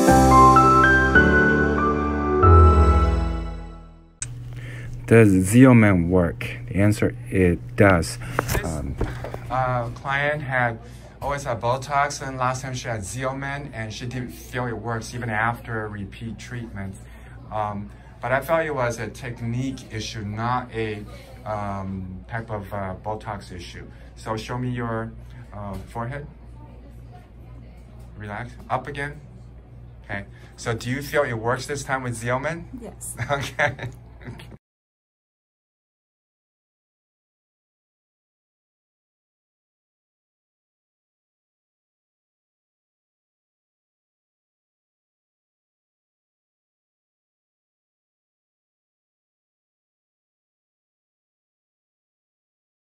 Does Xeomin work? The answer, it does. Client had always had Botox, and last time she had Xeomin, and she didn't feel it works even after repeat treatment. But I felt it was a technique issue, not a type of Botox issue. So show me your forehead. Relax. Up again. Okay. So do you feel it works this time with Xeomin? Yes. Okay.